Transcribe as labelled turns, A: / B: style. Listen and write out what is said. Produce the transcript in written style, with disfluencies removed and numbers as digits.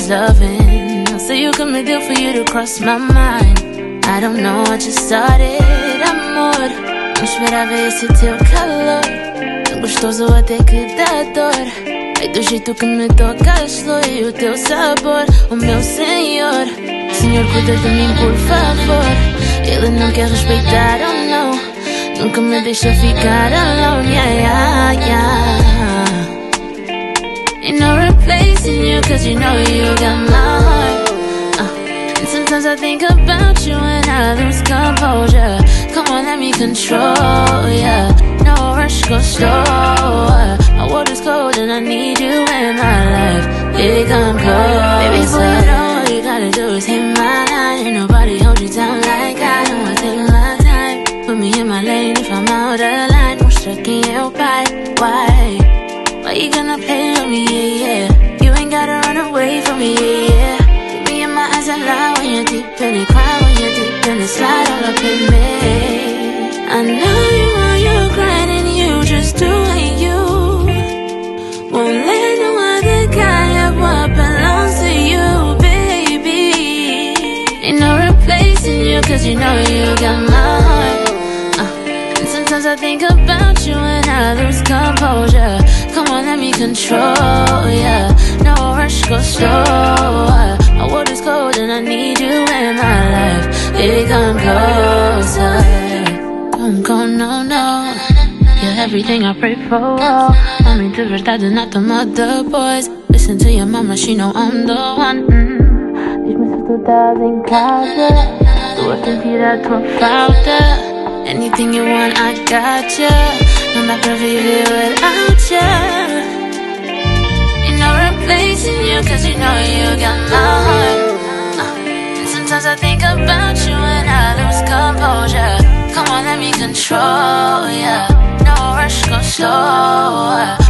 A: is loving. I'll say you come a deal for you to cross my mind. I don't know what you started, amor. Não esperava esse teu calor, tão gostoso até que dá dor. Ai, do jeito que me tocas, flor, e o teu sabor, o meu senhor. Senhor, cuida de mim, por favor. Ele não quer respeitar, oh não. Nunca me deixa ficar alone, yeah, yeah, yeah. Ain't no replacing you, cause you know you got my heart. And sometimes I think about you and I lose composure. Come on, let me control, yeah. No rush, go slow. My world is cold and I need you in my life. Baby, come close. Baby, before you know, all you gotta do is hit my line. Ain't nobody hold you down like I do. I take my time, put me in my lane. If I'm out of line, mostra quem é o pai. Why you gonna play with me, yeah, yeah? You ain't gotta run away from me, yeah, yeah. Look me in my eyes and lie when you're deep in it. Cry when you're deep in it. Slide all up in me. I know you want your grind and you just doing you. Won't let no other guy have what belongs to you, baby. Ain't no replacing you, cause you know you got my heart. And sometimes I think about you and I lose composure. Come on, let me control, yeah. No rush, go slow. My world is cold and I need you in my life. Baby, come closer. Don't go, no, no. You're everything I pray for. Mami, de verdade, not the mother boys. Listen to your mama, she know I'm the one. Diz-me se tu estás em casa. Estou a sentir a tua falta. Anything you want, I got ya. Não dá pra viver without ya. Ain't no replacing you, cause you know you got my heart. And sometimes I think about you and I lose composure. Come on, let me control, yeah. No rush, go slow.